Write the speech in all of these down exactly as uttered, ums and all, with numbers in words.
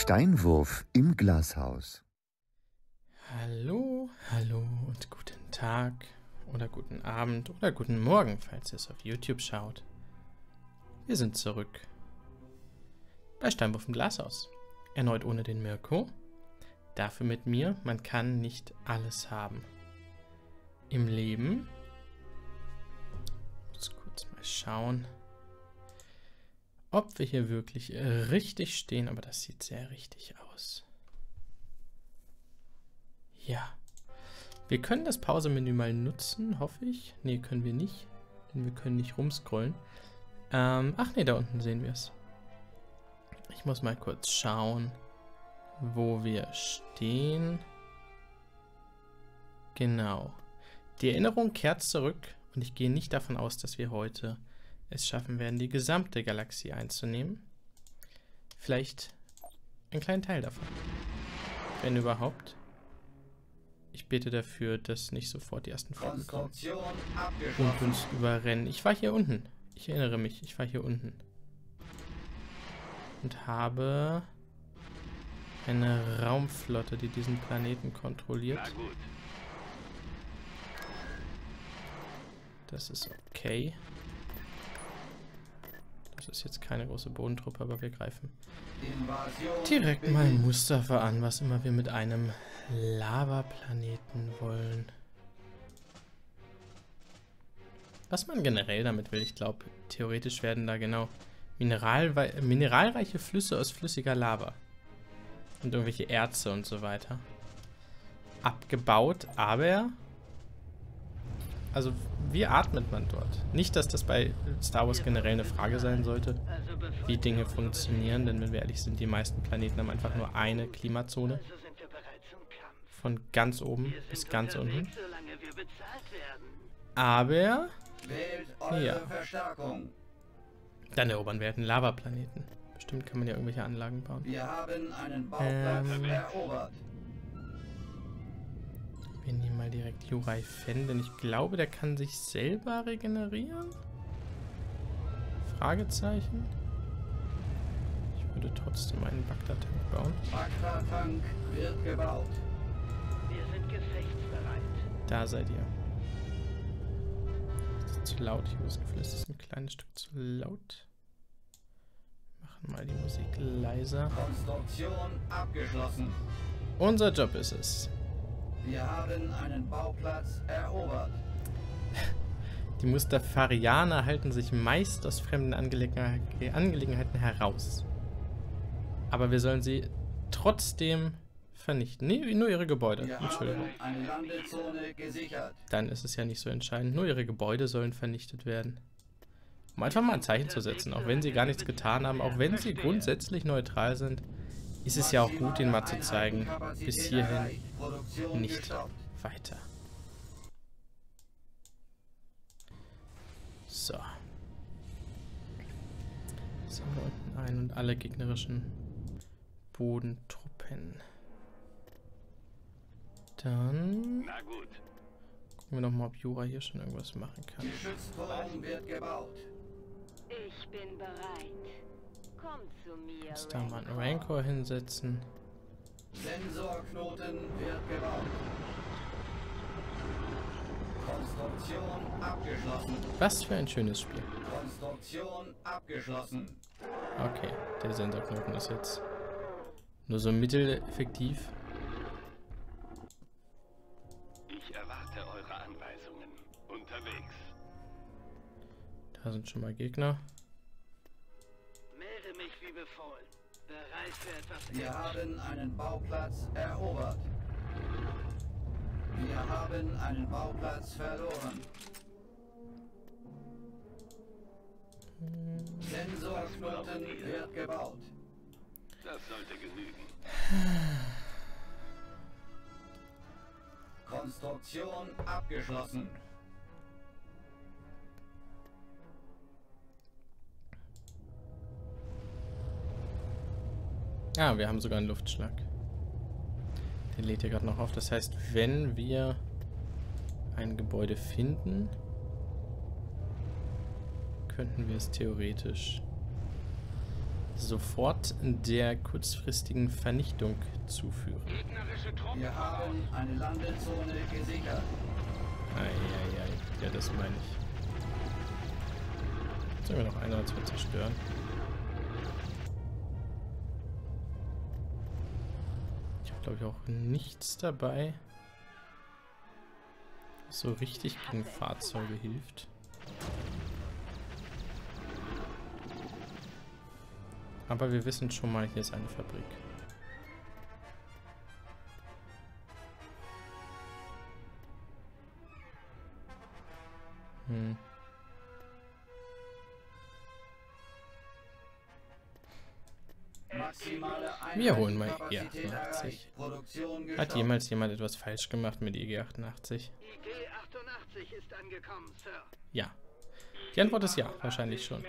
Steinwurf im Glashaus. Hallo, hallo und guten Tag oder guten Abend oder guten Morgen, falls ihr es auf YouTube schaut. Wir sind zurück bei Steinwurf im Glashaus. Erneut ohne den Mirko. Dafür mit mir, man kann nicht alles haben. Im Leben. Ich muss kurz mal schauen, ob wir hier wirklich richtig stehen, aber das sieht sehr richtig aus. Ja. Wir können das Pause-Menü mal nutzen, hoffe ich. Ne, können wir nicht. Denn wir können nicht rumscrollen. Ähm, ach ne, da unten sehen wir es. Ich muss mal kurz schauen, wo wir stehen. Genau. Die Erinnerung kehrt zurück und ich gehe nicht davon aus, dass wir heute es schaffen werden, die gesamte Galaxie einzunehmen. Vielleicht einen kleinen Teil davon. Wenn überhaupt. Ich bete dafür, dass nicht sofort die ersten Folgen kommen und uns überrennen. Ich war hier unten. Ich erinnere mich, ich war hier unten. Und habe eine Raumflotte, die diesen Planeten kontrolliert. Das ist okay. Das ist jetzt keine große Bodentruppe, aber wir greifen direkt mal Mustafa an, was immer wir mit einem Lavaplaneten wollen. Was man generell damit will, ich glaube, theoretisch werden da genau Mineral mineralreiche Flüsse aus flüssiger Lava und irgendwelche Erze und so weiter abgebaut, aber also wie atmet man dort? Nicht, dass das bei Star Wars generell eine Frage sein sollte, wie Dinge funktionieren, denn wenn wir ehrlich sind, die meisten Planeten haben einfach nur eine Klimazone. Von ganz oben bis ganz unten. Aber ja. Dann erobern wir halt einen Lavaplaneten. Bestimmt kann man ja irgendwelche Anlagen bauen. Wir haben einen Bauplatz ähm, erobert. Wir nehmen mal direkt Yurai Fen, denn ich glaube, der kann sich selber regenerieren? Fragezeichen. Ich würde trotzdem einen Bagdad-Tank bauen. Bagdad-Tank wird gebaut. Wir sind gefechtsbereit. Da seid ihr. Das ist zu laut. Ich habe das Gefühl, es ist ein kleines Stück zu laut. Wir machen mal die Musik leiser. Konstruktion abgeschlossen. Unser Job ist es. Wir haben einen Bauplatz erobert. Die Mustafarianer halten sich meist aus fremden Angelegen Angelegenheiten heraus. Aber wir sollen sie trotzdem vernichten. Nee, nur ihre Gebäude. Wir Entschuldigung. haben eine Landezone gesichert. Dann ist es ja nicht so entscheidend. Nur ihre Gebäude sollen vernichtet werden. Um einfach mal ein Zeichen zu setzen, auch wenn sie gar nichts getan haben, auch wenn sie grundsätzlich neutral sind, ist es ja auch gut, ihnen mal zu zeigen, bis hierhin nicht weiter. So. Sammeln wir unten ein und alle gegnerischen Bodentruppen. Dann gucken wir nochmal, ob Jura hier schon irgendwas machen kann. Die Geschützturm wird gebaut. Ich bin bereit. Komm zu mir. Jetzt da mal einen Rancor hinsetzen. Sensorknoten wird gebaut. Konstruktion abgeschlossen. Was für ein schönes Spiel. Konstruktion abgeschlossen. Okay, der Sensorknoten ist jetzt nur so mitteleffektiv. Ich erwarte eure Anweisungen. Unterwegs. Da sind schon mal Gegner. Melde mich wie befohlen. Bereit für etwas. Wir haben einen Bauplatz erobert. Wir haben einen Bauplatz verloren. Sensorknoten wird gebaut. Das sollte genügen. Konstruktion abgeschlossen. Ah, wir haben sogar einen Luftschlag. Der lädt hier gerade noch auf. Das heißt, wenn wir ein Gebäude finden, könnten wir es theoretisch sofort der kurzfristigen Vernichtung zuführen. Wir haben eine Landezone gesichert. Eieiei, ja, das meine ich. Sollen wir noch einer oder zwei zerstören? Ich habe, glaube ich, auch nichts dabei, was so richtig gegen Fahrzeuge hilft. Aber wir wissen schon mal, hier ist eine Fabrik. Hm. Wir holen mal I G achtundachtzig. Hat jemals jemand etwas falsch gemacht mit I G achtundachtzig? I G achtundachtzig ist angekommen, Sir. Ja. Die Antwort ist ja, wahrscheinlich schon.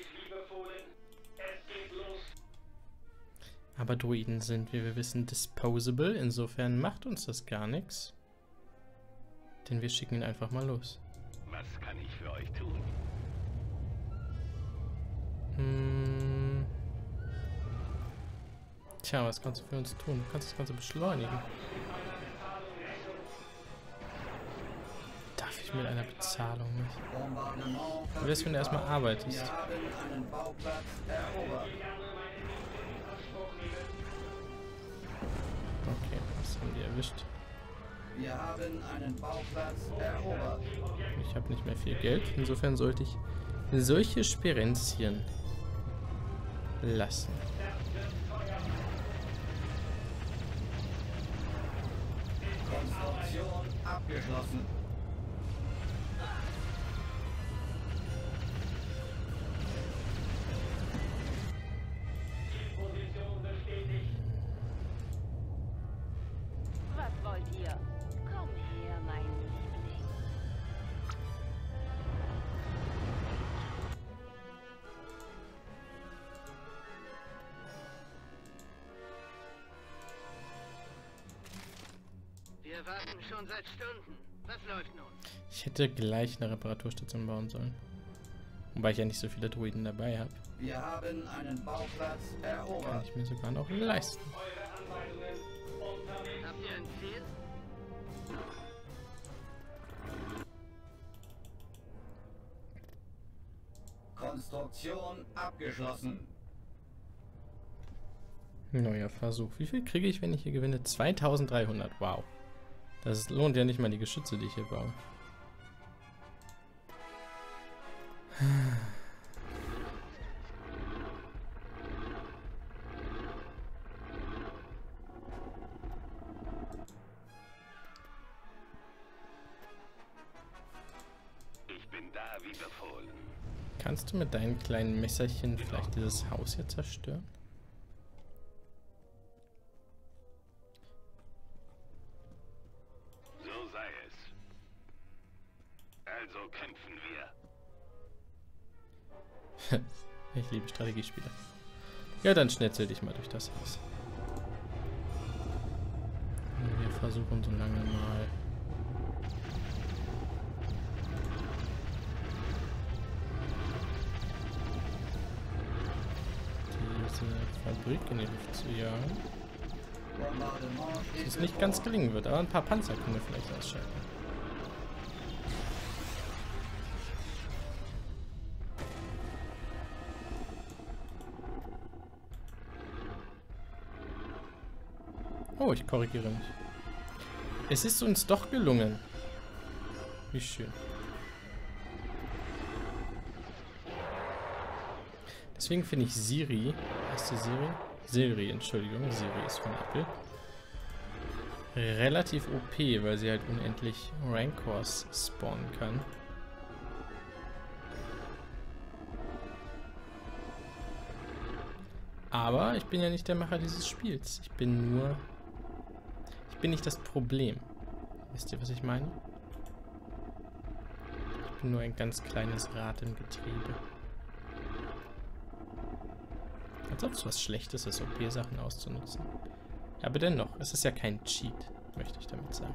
Aber Druiden sind, wie wir wissen, disposable. Insofern macht uns das gar nichts. Denn wir schicken ihn einfach mal los. Was kann ich für euch tun? Hm. Tja, was kannst du für uns tun? Du kannst das Ganze beschleunigen. Darf ich mit einer Bezahlung nicht? Wie wär's, wenn du erstmal arbeitest? Wir haben einen Bauplatz erobert. Okay, was haben die erwischt? Wir haben einen Bauplatz erobert. Ich habe nicht mehr viel Geld, insofern sollte ich solche Sperenzien lassen. Konstruktion abgeschlossen. Was wollt ihr? Komm her, mein Liebling. Wir warten schon seit Stunden. Was läuft nun? Ich hätte gleich eine Reparaturstation bauen sollen. Wobei ich ja nicht so viele Druiden dabei habe. Wir haben einen Bauplatz Kann erobert. ich mir sogar noch leisten. Habt ihr ein Ziel? Konstruktion abgeschlossen. Neuer Versuch. Wie viel kriege ich, wenn ich hier gewinne? zweitausenddreihundert. Wow. Das lohnt ja nicht mal die Geschütze, die ich hier baue. Ich bin da wie befohlen. Kannst du mit deinen kleinen Messerchen vielleicht dieses Haus hier zerstören? So sei es. Also kämpfen wir. Ich liebe Strategiespiele. Ja, dann schnetzel dich mal durch das Haus. Wir versuchen so lange mal. Diese Fabrik in die Luft zu jagen. Dass es nicht ganz gelingen wird, aber ein paar Panzer können wir vielleicht ausschalten. Oh, ich korrigiere mich. Es ist uns doch gelungen. Wie schön. Deswegen finde ich Siri, heißt die Siri? Siri, Entschuldigung, Siri ist von Apple. Relativ O P, weil sie halt unendlich Rancors spawnen kann. Aber ich bin ja nicht der Macher dieses Spiels. Ich bin nur... Ich bin nicht das Problem. Wisst ihr, was ich meine? Ich bin nur ein ganz kleines Rad im Getriebe. Als ob es was Schlechtes ist, O P-Sachen auszunutzen. Aber dennoch, es ist ja kein Cheat, möchte ich damit sagen.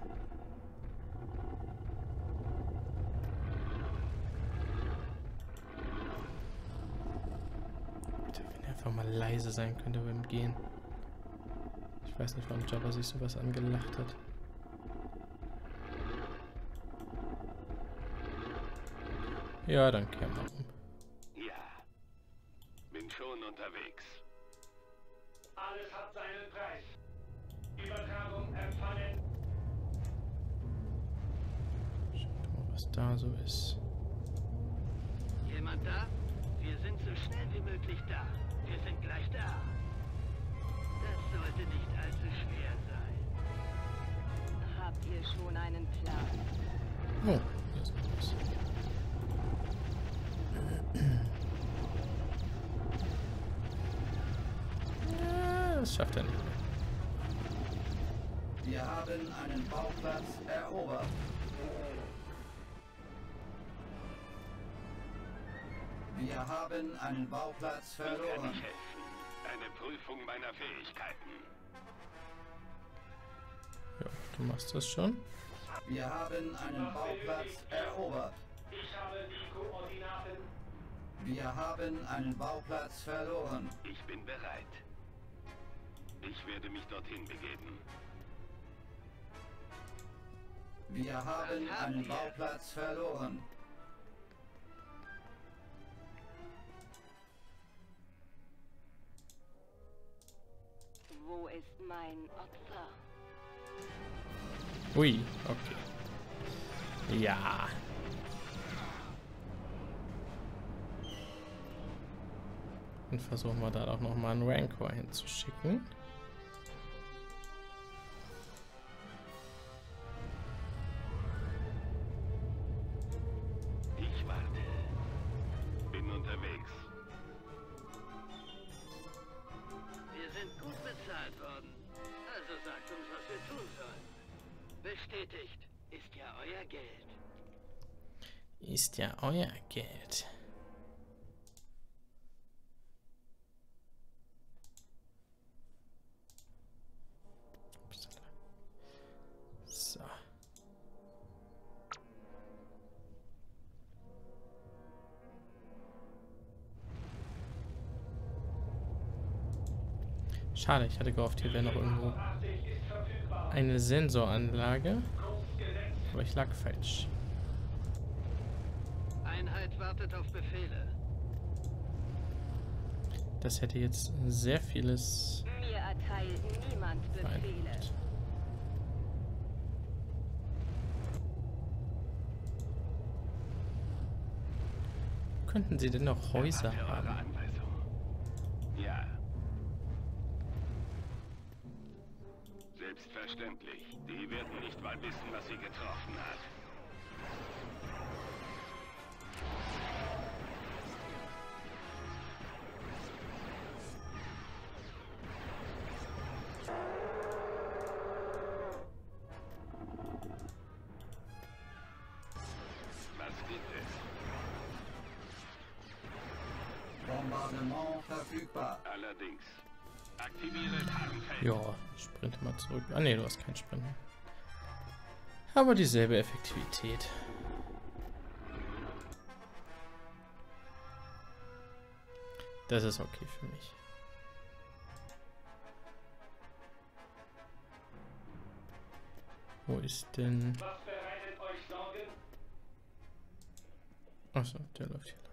Bitte, wenn er einfach mal leise sein könnte beim Gehen. Ich weiß nicht, warum Jabba sich sowas angelacht hat. Ja, dann kehren wir um. Ja, bin schon unterwegs. Alles hat seinen Preis. Übertragung empfangen. Schauen wir mal, was da so ist. Jemand da? Wir sind so schnell wie möglich da. Wir sind gleich da. Das sollte nicht allzu schwer sein. Habt ihr schon einen Plan? Oh, hier ist noch was. Ja, das schafft er nicht mehr. Wir haben einen Bauplatz erobert. Wir haben einen Bauplatz Wie kann verloren. ich helfen? Eine Prüfung meiner Fähigkeiten. Ja, du machst das schon. Wir haben einen Bauplatz erobert. Ich habe die Koordinaten. Wir haben einen Bauplatz verloren. Ich bin bereit. Ich werde mich dorthin begeben. Wir haben Was haben einen wir? Bauplatz verloren. Wo ist mein Opfer? Ui, okay. Ja. Und versuchen wir da auch noch mal einen Rancor hinzuschicken. Ich warte. Bin unterwegs. Wir sind gut bezahlt worden. Also sagt uns, was wir tun sollen. Bestätigt. Ist ja euer Geld. Ist ja euer Geld. Upsala. So. Schade, ich hatte gehofft, hier wäre noch irgendwo eine Sensoranlage. Aber ich lag falsch. Einheit wartet auf Befehle. Das hätte jetzt sehr vieles Mir erteilt niemand Befehle. vereinfacht. Könnten Sie denn noch Häuser Erwarte eure haben? Anweisung. Ja. Selbstverständlich. Die werden nicht mal wissen, was sie getroffen hat. Was gibt es? Bombardement verfügbar. Allerdings. Aktiviere Tarnfeld. Ja, sprinte mal zurück. Ah ne, du hast keinen Sprint mehr. Aber dieselbe Effektivität. Das ist okay für mich. Wo ist denn... Was bereitet euch Sorgen? Achso, der läuft hier lang.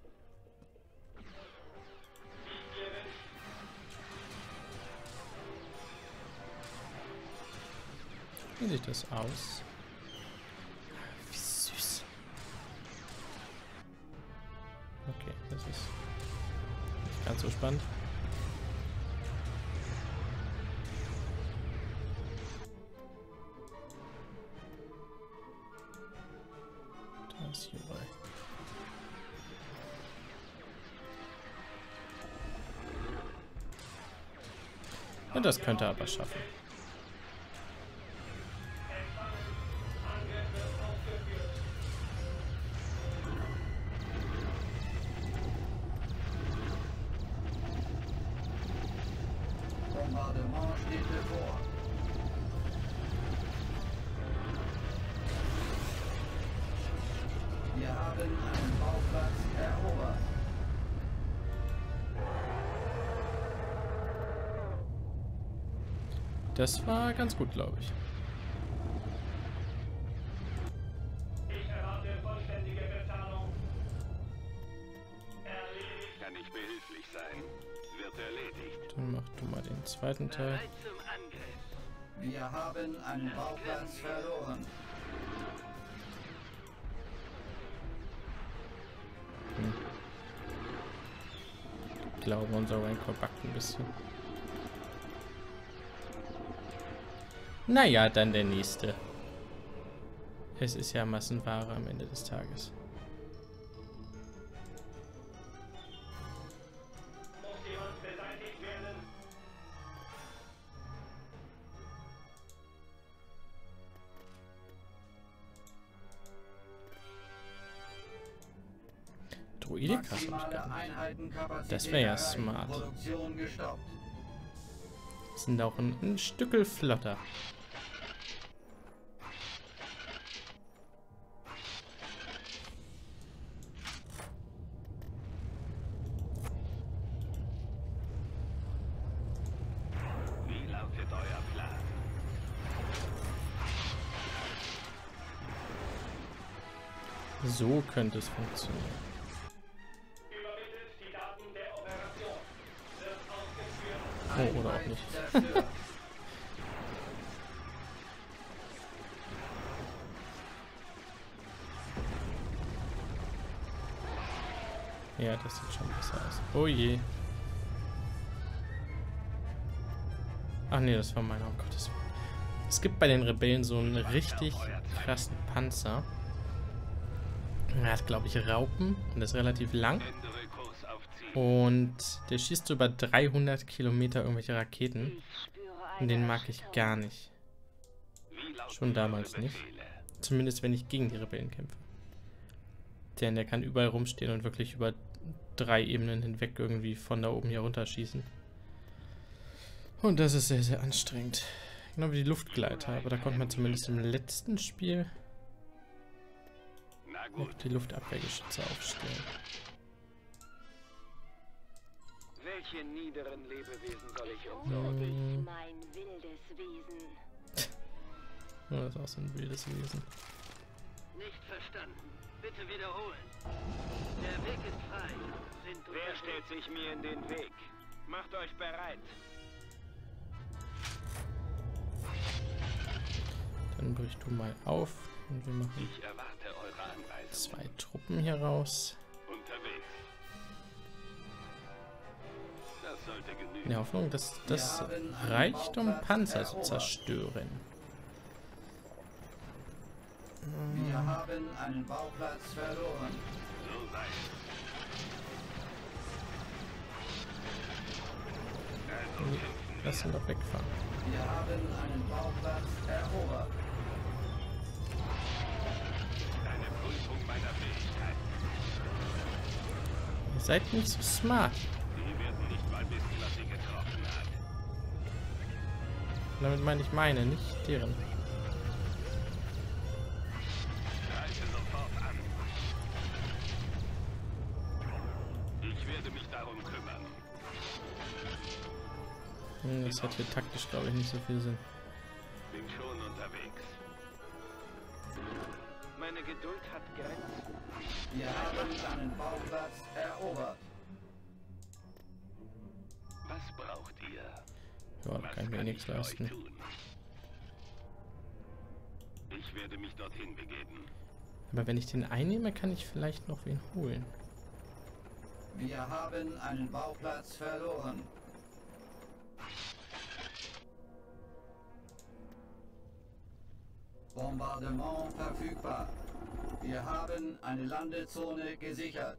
Wie sieht das aus? Wie süß. Okay, das ist nicht ganz so spannend. Da ist hier bei. Ja, das könnte er aber schaffen. Bombardement steht bevor. Wir haben einen Bauplatz erobert. Das war ganz gut, glaube ich. Ich erwarte vollständige Bezahlung. Erledigt. Kann ich behilflich sein? Wird erledigt. Dann mach du mal den zweiten Teil. Bereit zum Angriff. Wir haben einen Bauplatz verloren. Hm. Ich glaube, unser Rancor backt ein bisschen. Naja, dann der nächste. Es ist ja Massenware am Ende des Tages. Muss jemand beseitigt werden? Druidikas habe ich Maximale gar nicht. Einheitenkapazität Das wäre ja erreicht. smart. Produktion gestoppt. Sind auch ein, ein Stückel flotter. Wie lautet euer Plan? So könnte es funktionieren. Übermittelt die Daten der Operation. Wird ausgeführt. Oh, oder auch nicht. Zerstört. Ja, das sieht schon besser aus. Oh je. Ach nee, das war meiner. Oh Gottes Willen. Es gibt bei den Rebellen so einen richtig krassen Panzer. Er hat, glaube ich, Raupen und ist relativ lang. Ändere Kurs auf Ziel. Und der schießt so über dreihundert Kilometer irgendwelche Raketen. Ich spüre Und eine den mag ich Erschütterung. gar nicht. Wie lauten Schon damals eure nicht. Befehle? Zumindest wenn ich gegen die Rebellen kämpfe. Denn der kann überall rumstehen und wirklich über drei Ebenen hinweg irgendwie von da oben hier runterschießen. Und das ist sehr, sehr anstrengend. Genau wie die Luftgleiter, aber da konnte man zumindest im letzten Spiel Na auch gut. die Luftabwehrgeschütze aufstellen. Welche niederen Lebewesen soll ich So umsorgen? bin ich Hm. mein wildes Wesen. Ja, das ist auch so ein wildes Wesen. Nicht verstanden. Bitte wiederholen. Der Weg ist frei. Sind Wer stellt sich mir in den Weg? Macht euch bereit. Dann brich du mal auf und wir machen Ich erwarte eure Anreise. zwei Truppen hier raus. Unterwegs. Das sollte In genügen. der Hoffnung, dass das Wir haben einen reicht, um Bauplatz Panzer zu erobert. zerstören. Wir haben einen Bauplatz verloren. So sei es. Also Nee, kämpfen lass ihn doch wegfahren. Wir haben einen Bauplatz erobert. eine Prüfung meiner Fähigkeiten. Ihr seid nicht so smart. Sie werden nicht mal wissen, was sie getroffen hat. Damit meine ich meine, nicht deren. Greife sofort an. Ich werde mich darum kümmern. Hm, das hat hier taktisch, glaube ich, nicht so viel Sinn. Bin schon unterwegs. Meine Geduld hat Grenzen. Wir haben einen Bauplatz erobert. Was braucht ihr? Ja, da Was kann ich mir kann nichts ich für euch leisten. tun? Ich werde mich dorthin begeben. Aber wenn ich den einnehme, kann ich vielleicht noch wen holen. Wir haben einen Bauplatz verloren. Bombardement verfügbar. Wir haben eine Landezone gesichert.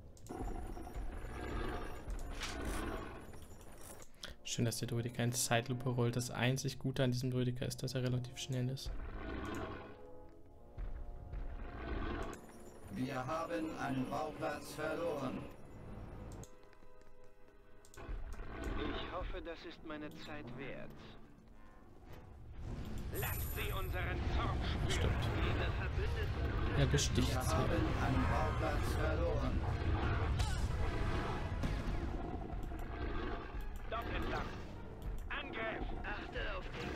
Schön, dass der Druidiker in Zeitlupe rollt. Das einzig Gute an diesem Druidiker ist, dass er relativ schnell ist. Wir haben einen Bauplatz verloren. Ich hoffe, das ist meine Zeit wert. Lasst sie unseren Zorn spüren. Stimmt. Ihre Verbündeten Er besticht Wir sie. haben einen Bauplatz verloren. Dort entlang. Angriff! achte auf den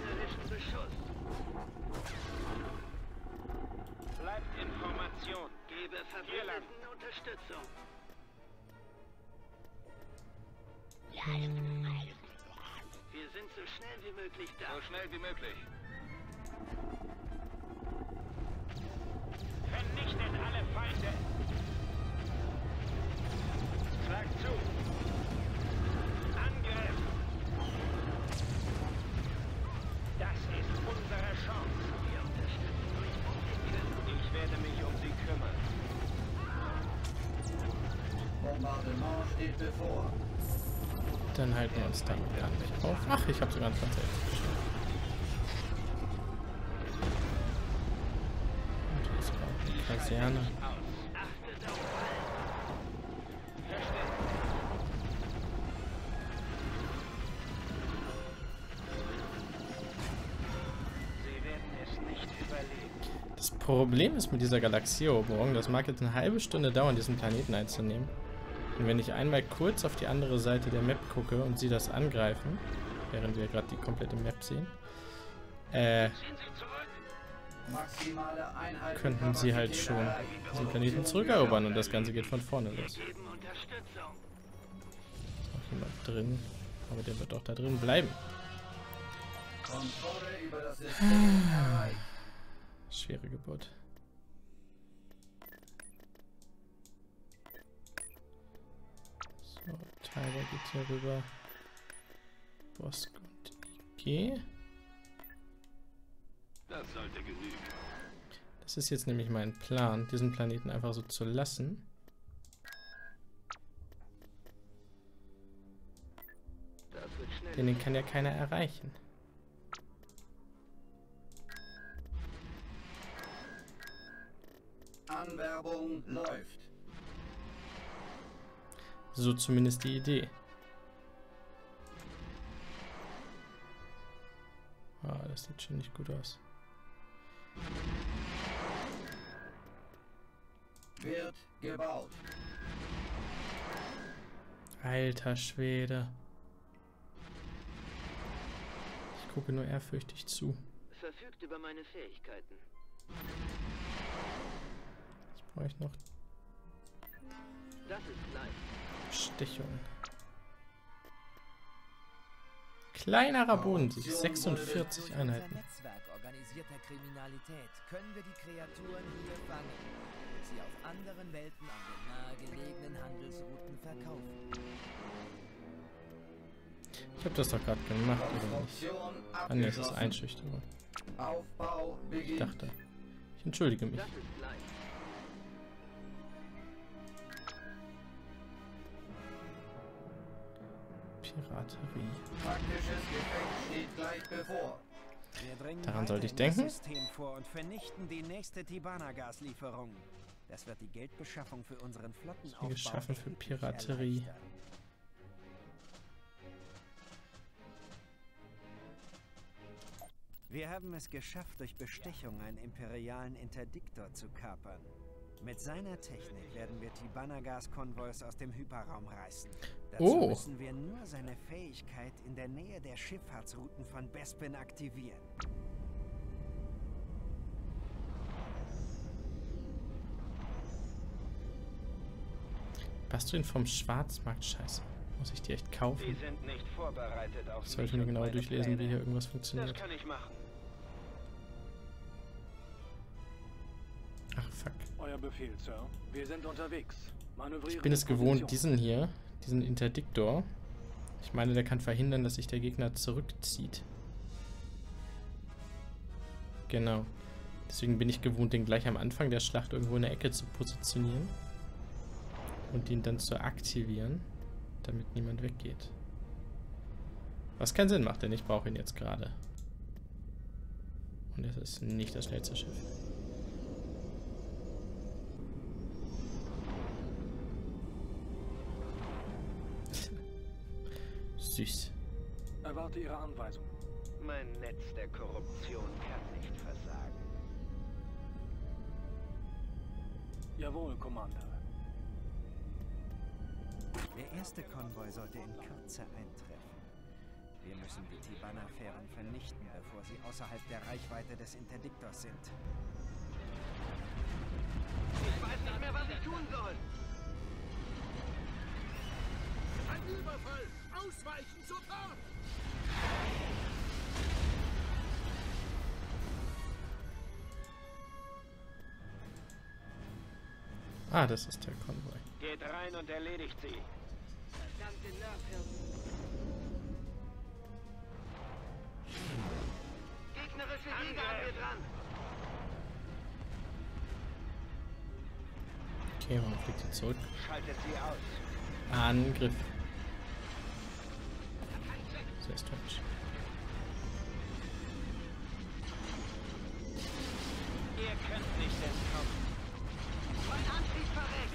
Wir sind so schnell wie möglich da. So schnell wie möglich. Vernichtet alle Feinde! Schlag zu! Angriff! Das ist unsere Chance. Wir unterstützen euch, wo wir können. Ich werde mich um sie kümmern. Bombardement steht bevor. Dann halten wir uns damit gar nicht auf. Ach, ich habe sogar ein Konzept geschafft. Und hier ist auch die Kaserne. Achtet auf Sie werden es nicht überleben. Das Problem ist mit dieser Galaxieeroberung, das mag jetzt eine halbe Stunde dauern, diesen Planeten einzunehmen. Und wenn ich einmal kurz auf die andere Seite der Map gucke und sie das angreifen, während wir gerade die komplette Map sehen, äh, Maximale Einheit könnten sie halt schon diesen Planeten zurückerobern und das Ganze geht von vorne los. geben Unterstützung. Ist noch jemand drin, aber der wird auch da drin bleiben. Kontrolle über das System erreicht. Schwere Geburt. So, Tyler geht hier rüber. Bosk und I G. Das sollte genügen. Das ist jetzt nämlich mein Plan, diesen Planeten einfach so zu lassen. Das wird schnell. Denn den kann ja keiner erreichen. Anwerbung läuft. So zumindest die Idee. Ah, das sieht schon nicht gut aus. Wird gebaut. Alter Schwede. Ich gucke nur ehrfürchtig zu. Verfügt über meine Fähigkeiten. Jetzt brauche ich noch Das ist leicht. Bestechung. Kleinerer Bodensieg, sechsundvierzig Einheiten. Netzwerk organisierter Kriminalität können wir die Kreaturen hier fangen und sie auf anderen Welten an den nahegelegenen Handelsrouten verkaufen. Ich habe das doch gerade gemacht, oder nicht? Konstruktion Ah ne, es ist abgeschlossen. Einschüchterung. Aufbau Ich beginnt. dachte. Ich entschuldige mich. Das ist leicht. Piraterie. Taktisches Gefecht steht gleich bevor. Wir dringen Daran weiter sollte ich in das denken. System vor und vernichten die nächste Tibana-Gaslieferung. Das wird die Geldbeschaffung für unseren Flottenaufbau Wie geschaffen für erheblich Piraterie. erleichtern. Wir haben es geschafft, durch Bestechung einen imperialen Interdiktor zu kapern. Mit seiner Technik werden wir Tibana-Gas-Konvois aus dem Hyperraum reißen. Dazu Oh. müssen wir nur seine Fähigkeit in der Nähe der Schifffahrtsrouten von Bespin aktivieren. Bastuin vom Schwarzmarkt, scheiße. Muss ich die echt Sie kaufen? sind nicht vorbereitet auf Ich sollte mich mir und genau meine durchlesen, wie Pläne. hier irgendwas Das funktioniert. kann ich machen. Ach, fuck. Euer Befehl, Sir. Wir sind unterwegs. Manövrieren Ich bin es in gewohnt, Position. diesen hier, diesen Interdiktor. Ich meine, der kann verhindern, dass sich der Gegner zurückzieht. Genau. Deswegen bin ich gewohnt, den gleich am Anfang der Schlacht irgendwo in der Ecke zu positionieren. Und ihn dann zu aktivieren, damit niemand weggeht. Was keinen Sinn macht, denn ich brauche ihn jetzt gerade. Und es ist nicht das schnellste Schiff. Süß. Erwarte Ihre Anweisung. Mein Netz der Korruption kann nicht versagen. Jawohl, Commander. Der erste Konvoi sollte in Kürze eintreffen. Wir müssen die Tibana-Fähren vernichten, bevor sie außerhalb der Reichweite des Interdiktors sind. Ich weiß nicht mehr, was ich tun soll. Ein Überfall! Ausweichen sofort! Ah, das ist der Konvoi. Geht rein und erledigt sie. Verdammte Nerfhirten. Gegnerische Jäger an mir dran. Okay, warum fliegt ihr zurück? Schaltet sie aus. Angriff. Sehr strange. Ihr könnt nicht entkommen. Mein Antrieb verreckt.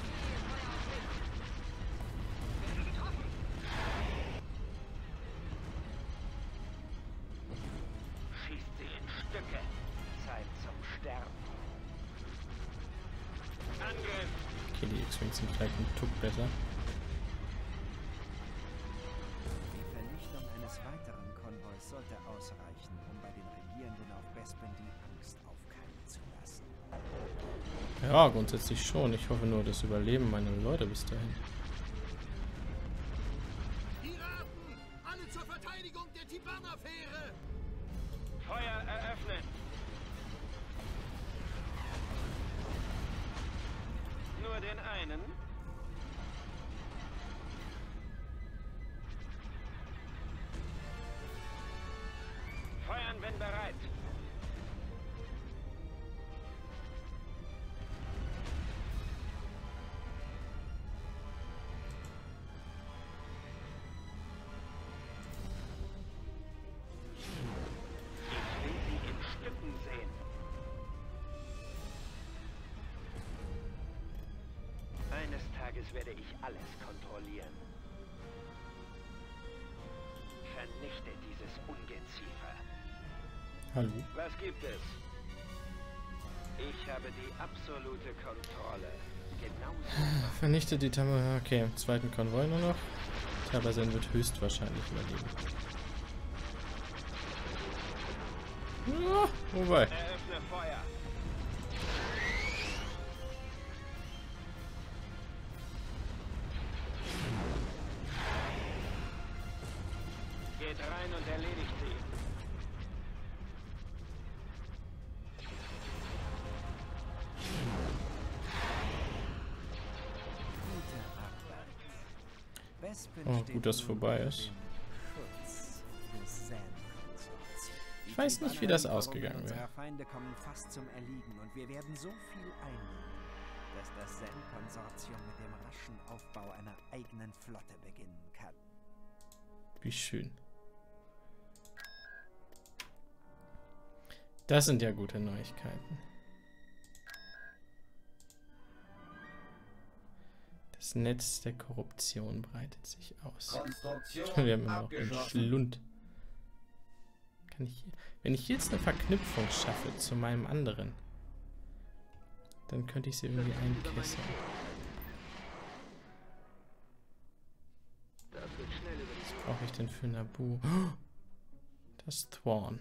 Schießt sie in Stücke. Zeit zum Sterben. Angriff. Okay, die X-Wings sind vielleicht ein Tuck besser. Die Vernichtung eines weiteren Konvois sollte ausreichen, um bei den Regierenden auf Bespin die Angst aufkeimen zu lassen. Ja, grundsätzlich schon. Ich hoffe nur, das überleben meine Leute bis dahin. Piraten! Alle zur Verteidigung der Tiban-Affäre! Feuer eröffnen. Nur den einen? Feuern, wenn bereit. Ich will sie in Stücken sehen. Eines Tages werde ich alles kontrollieren. Vernichte dieses Ungeziefer. Hallo. Was gibt es? Ich habe die absolute Kontrolle. Genauso. Vernichtet die Tamara. Okay, im zweiten Konvoi nur noch. Tabasen wird höchstwahrscheinlich überleben. Ja, wobei. Eröffne Feuer. Geht rein und erledigt sie. Gute Arbeit. Bespin Oh, steht gut, dass nun vorbei unter ist. dem Schutz des Zen-Konsorts. Die Ich weiß nicht, wie das Tibaner ausgegangen unserer wäre. Feinde kommen fast zum Erliegen und wir werden so viel einnehmen, dass das Zen-Konsortium mit dem raschen Aufbau einer eigenen Flotte beginnen kann. Wie schön. Das sind ja gute Neuigkeiten. Das Netz der Korruption breitet sich aus. Konstruktion Wir haben immer noch einen abgeschlossen. Schlund. Kann ich hier, wenn ich jetzt eine Verknüpfung schaffe zu meinem anderen, dann könnte ich sie irgendwie einkesseln. Was brauche ich denn für Naboo? Das Thrawn.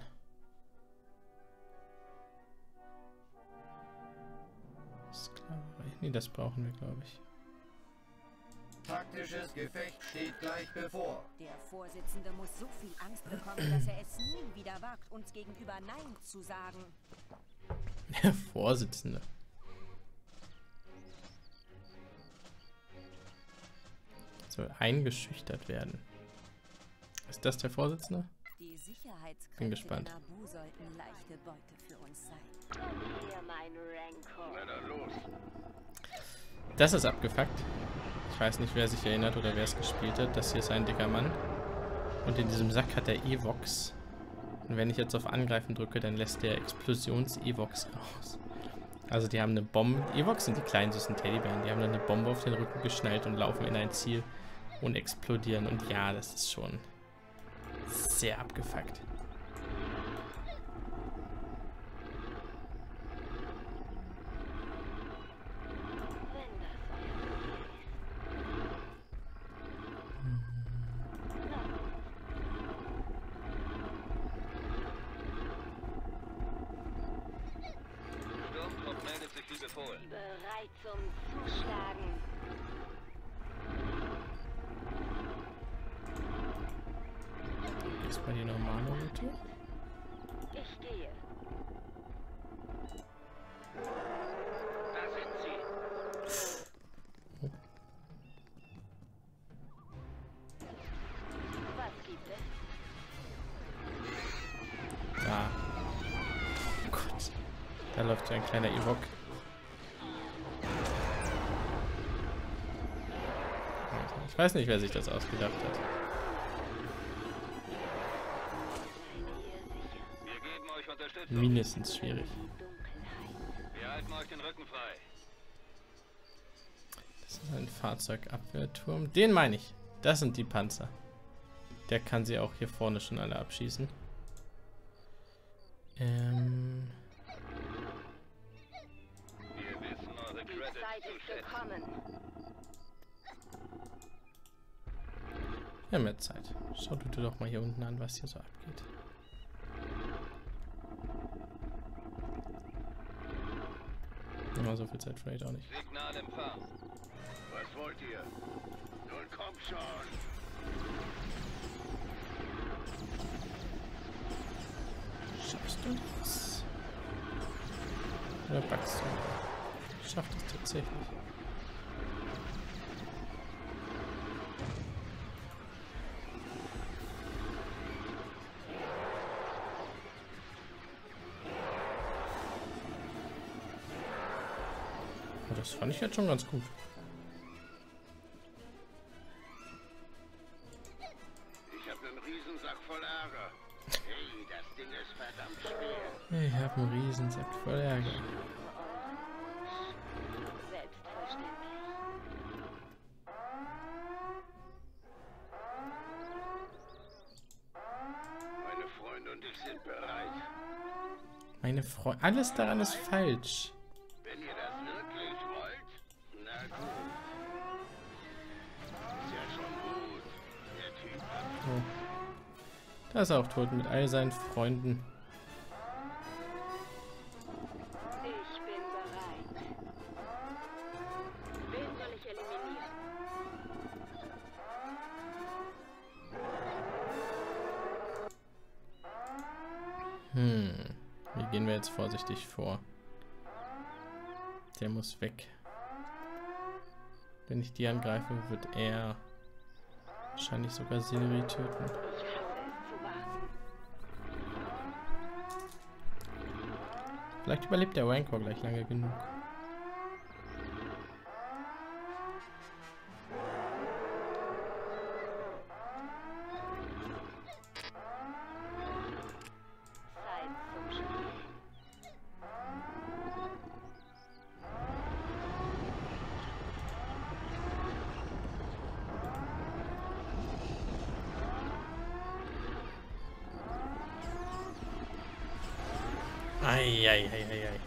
Sklaverei. Nee, das brauchen wir, glaube ich. Taktisches Gefecht steht gleich bevor. Der Vorsitzende muss so viel Angst bekommen, dass er es nie wieder wagt, uns gegenüber Nein zu sagen. Der Vorsitzende. Soll eingeschüchtert werden. Ist das der Vorsitzende? Die Sicherheitskräfte Bin gespannt. der Naboo sollten leichte Beute für uns sein. Komm her, mein Rancor. Na dann los. Das ist abgefuckt. Ich weiß nicht, wer sich erinnert oder wer es gespielt hat. Das hier ist ein dicker Mann. Und in diesem Sack hat er Evox. Und wenn ich jetzt auf Angreifen drücke, dann lässt der Explosions-Evox raus. Also die haben eine Bombe. Evox sind die kleinen süßen Teddybären. Die haben dann eine Bombe auf den Rücken geschnallt und laufen in ein Ziel und explodieren. Und ja, das ist schon sehr abgefuckt. Sturmtrupp meldet sich wie befohlen. Bereit zum Zuschlagen. Erstmal die normale Route. Ich gehe. Da sind sie. Was gibt es? Da. Oh Gott. Da läuft so ein kleiner Ewok. Ich weiß nicht, wer sich das ausgedacht hat. Wir geben euch Unterstützung. Mindestens schwierig. Wir halten euch den Rücken frei. Das ist ein Fahrzeugabwehrturm. Den meine ich. Das sind die Panzer. Der kann sie auch hier vorne schon alle abschießen. Ähm... Wir wissen eure Die Credits Zeit zu ist schätzen. gekommen. Wir haben ja Zeit. Schau du dir doch mal hier unten an, was hier so abgeht. Ja, so viel Zeit vielleicht auch nicht. Signalempfang. Was wollt ihr? Nun komm schon. Schaffst du das? Oder backst du? Schafft es tatsächlich. Das fand ich jetzt schon ganz gut. Ich habe einen Riesensack voll Ärger. Hey, das Ding ist verdammt schwer. Ich habe einen Riesensack voll Ärger. Selbstverständlich. Meine Freunde und ich sind bereit. Meine Freunde, alles daran ist falsch. Wenn ihr das wirklich wollt, na gut. Ist ja schon gut. Der Typ hat Oh. Da ist er auch tot mit all seinen Freunden. Ich bin bereit. Wen soll ich eliminieren? Hm. Wie gehen wir jetzt vorsichtig vor? Der muss weg. Wenn ich die angreife, wird er wahrscheinlich sogar Silri töten. Ich hasse es zu warten. Vielleicht überlebt der Rancor gleich lange genug. Zeit zum Spiel. Eieieiei.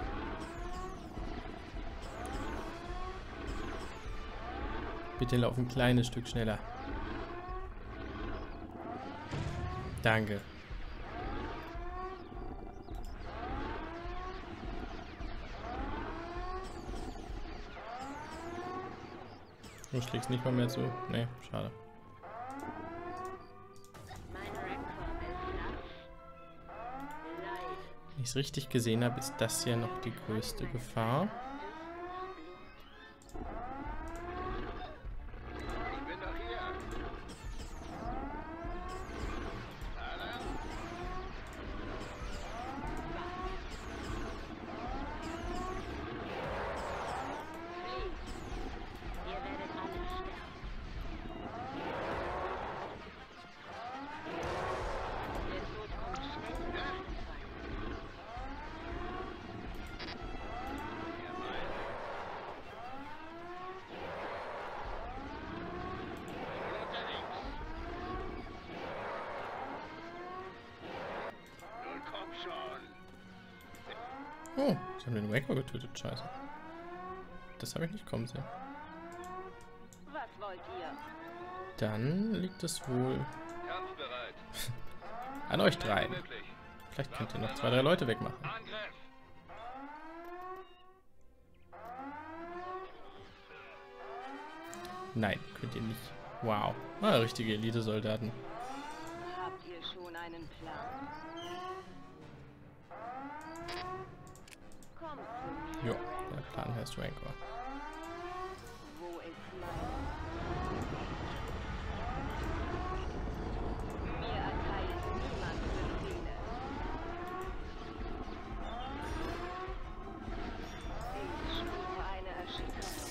Bitte lauf ein kleines Stück schneller. Danke. Du schlägst nicht mal mehr zu. Nee, schade. Mein Rancor will das. Leid. Wenn ich es richtig gesehen habe, ist das hier noch die größte Gefahr. Ich bin doch hier. Hallo? Fliegt. Ihr werdet alle sterben. Der Tod kommt schnell mit einem Feind. Nun komm schon. Oh, sie haben den Rancor getötet. Scheiße. Das habe ich nicht kommen sehen. Was wollt ihr? Dann liegt es wohl Kampfbereit. an euch dreien. Möglich. Vielleicht könnt ihr noch zwei, drei Leute wegmachen. Angriff. Nein, könnt ihr nicht. Wow. Ah, richtige Elite-Soldaten. Habt ihr einen Plan? Komm zu mir. Jo, der Plan heißt Rancor. Wo ist mein... Mir erteilt niemand Befehle. Ich spüre eine Erschütterung.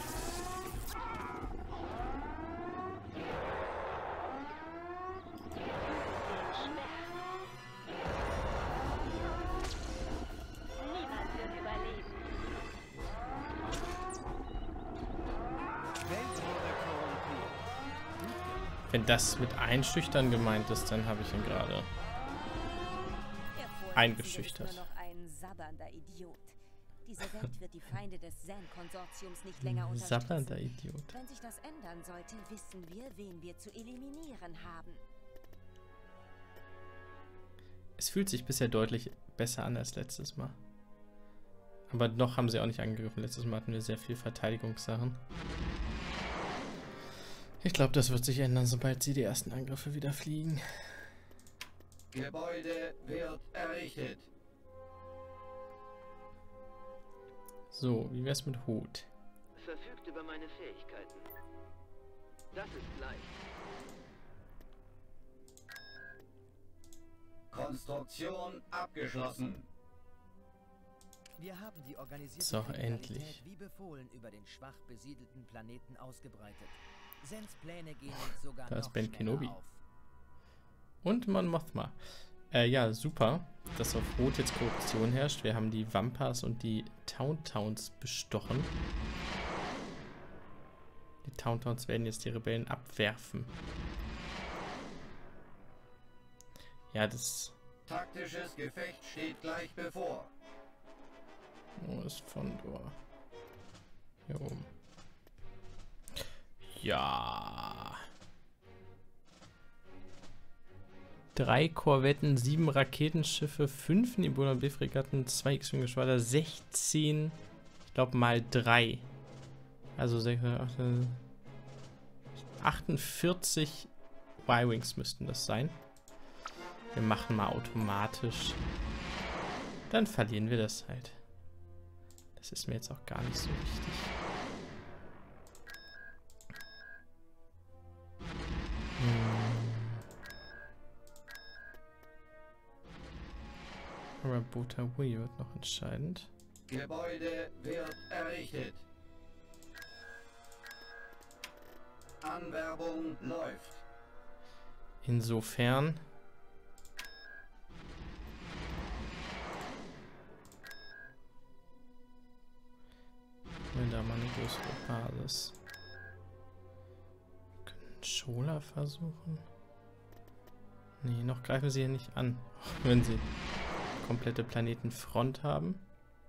Wenn das mit einschüchtern gemeint ist, dann habe ich ihn gerade eingeschüchtert. Nur noch ein sabbernder Idiot. Diese Welt wird die Feinde des Zen-Konsortiums nicht länger unterstützen. Sabbernder Idiot. Wenn sich das ändern sollte, wissen wir, wen wir zu eliminieren haben. Es fühlt sich bisher deutlich besser an als letztes Mal. Aber noch haben sie auch nicht angegriffen. Letztes Mal hatten wir sehr viel Verteidigungssachen. Ich glaube, das wird sich ändern, sobald sie die ersten Angriffe wieder fliegen. Gebäude wird errichtet. So, wie wär's mit Hut? Verfügt über meine Fähigkeiten. Das ist leicht. Konstruktion abgeschlossen. Wir haben die organisierte So, Kriminalität endlich. wie befohlen über den schwach besiedelten Planeten ausgebreitet. Sens Pläne gehen jetzt sogar Da ist noch Ben schneller Kenobi. auf. Und Mon Mothma. Äh, ja, super, dass auf Rot jetzt Korruption herrscht. Wir haben die Wampas und die Towntowns bestochen. Die Towntowns werden jetzt die Rebellen abwerfen. Ja, das... Taktisches Gefecht steht gleich bevor. Wo ist Fondor? Hier oben. Ja. Drei Korvetten, sieben Raketenschiffe, fünf Nebula B-Fregatten, zwei X-Wing-Geschwader, sechzehn, ich glaube mal drei. Also achtundvierzig Y-Wings müssten das sein. Wir machen mal automatisch. Dann verlieren wir das halt. Das ist mir jetzt auch gar nicht so wichtig. Aber Botawui wird noch entscheidend. Gebäude wird errichtet. Anwerbung läuft. Insofern wir da mal eine größere Basis. Wir können Schola versuchen. Nee, noch greifen sie hier nicht an. Wenn sie komplette Planetenfront haben.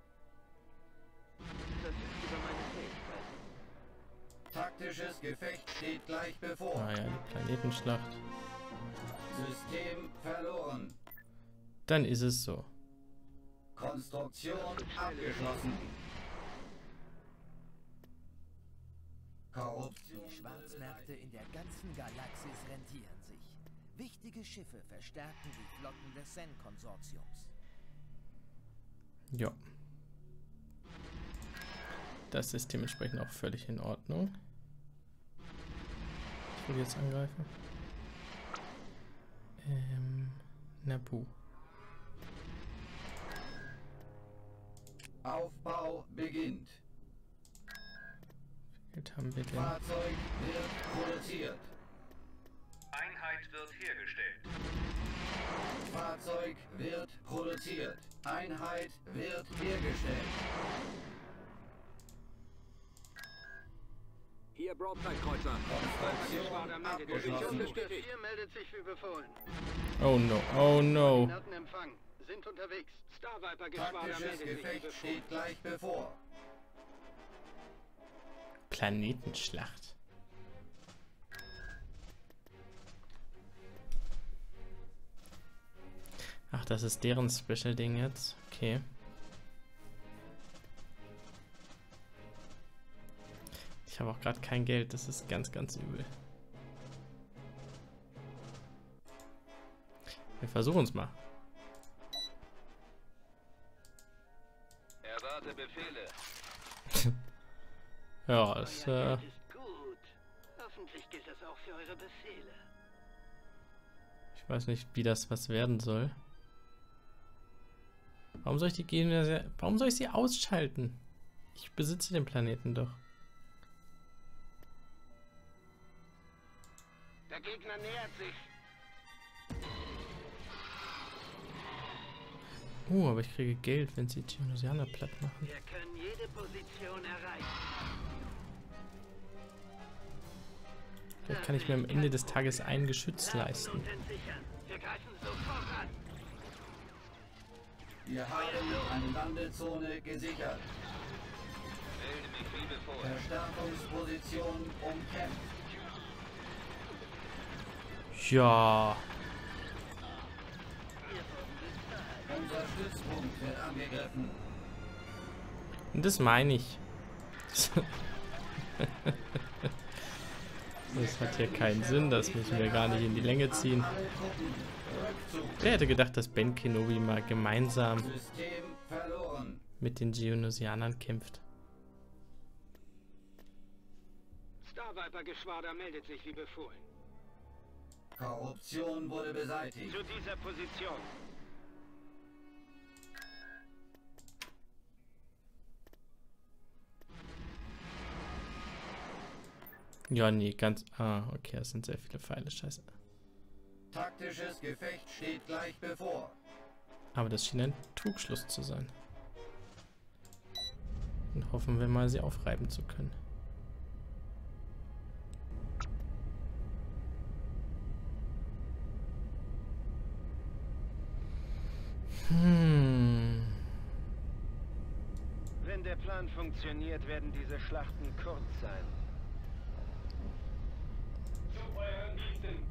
Taktisches Gefecht steht gleich bevor. Ah ja, die Planetenschlacht. System verloren. Dann ist es so. Konstruktion abgeschlossen. Korruption. Die Schwarzmärkte in der ganzen Galaxis rentieren sich. Wichtige Schiffe verstärken die Flotten des Zen-Konsortiums. Ja. Das ist dementsprechend auch völlig in Ordnung. Ich will jetzt angreifen. Ähm, Naboo. Aufbau beginnt. Wie viel haben wir denn? Fahrzeug wird produziert. Einheit wird hergestellt. Fahrzeug wird produziert. Einheit wird hergestellt. Hier Broadside-Kreuzer. Konstruktion abgeschlossen. vier meldet sich wie befohlen. Oh no, oh no. Empfang. Sind unterwegs. Star Viper Geschwader Taktisches meldet sich wie Gefecht befohlen. steht gleich bevor. Planetenschlacht. Ach, das ist deren Special-Ding jetzt. Okay. Ich habe auch gerade kein Geld. Das ist ganz, ganz übel. Wir versuchen es mal. Erwarte Befehle. Ja, das äh, ist gut. Hoffentlich gilt das auch für eure Befehle. ich weiß nicht, wie das was werden soll. Warum soll ich die gehen? Warum soll ich sie ausschalten? Ich besitze den Planeten doch. Der Gegner nähert sich. Oh, aber ich kriege Geld, wenn sie Geonosianer platt machen. Wir können jede Position erreichen. Vielleicht kann ich mir am Ende des Tages ein Geschütz leisten. Wir greifen sofort an. Wir haben eine Landezone gesichert. Melde mich wie bevor. Verstärkungsposition umkämpft. Ja. Unser Stützpunkt wird angegriffen. Und das meine ich. Das hat hier keinen Sinn, das müssen wir gar nicht in die Länge ziehen. Wer hätte gedacht, dass Ben Kenobi mal gemeinsam mit den Geonosianern kämpft? Star Viper Geschwader meldet sich wie befohlen. Korruption wurde beseitigt. Zu dieser Position. Ja, nee, ganz... Ah, okay, das sind sehr viele Pfeile, scheiße. Taktisches Gefecht steht gleich bevor. Aber das schien ein Trugschluss zu sein. Und hoffen wir mal, sie aufreiben zu können. Hm. Wenn der Plan funktioniert, werden diese Schlachten kurz sein. Zu euren Diensten.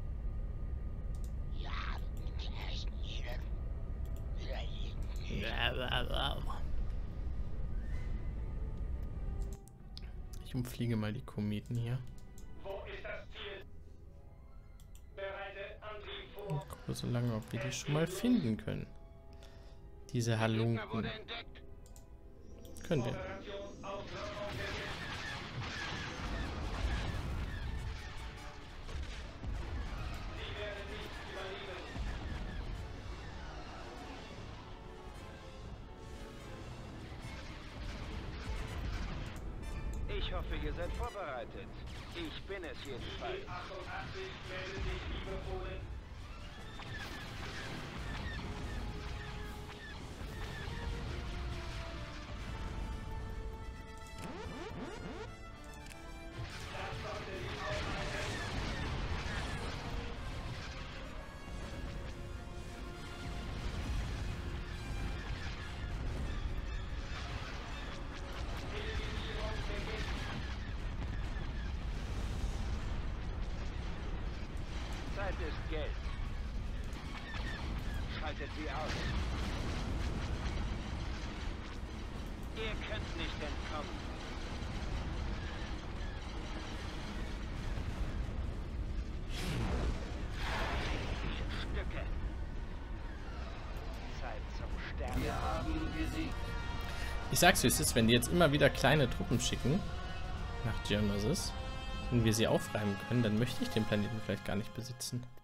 Ich umfliege mal die Kometen hier. Wo ist das Ziel? Bereite Antrieb vor. Und gucke so lange, ob wir die schon mal finden können. Diese Halunken. Können wir. Ich hoffe, ihr seid vorbereitet. Ich bin es jedenfalls. achtundachtzig meldet sich wie befohlen. Zeit ist Geld. Schaltet sie aus. Ihr könnt nicht entkommen. Stücke. Zeit zum Sterben. Wir haben gesiegt. Ich sag's wie es ist, wenn die jetzt immer wieder kleine Truppen schicken nach Geonosis und wir sie aufreiben können, dann möchte ich den Planeten vielleicht gar nicht besitzen.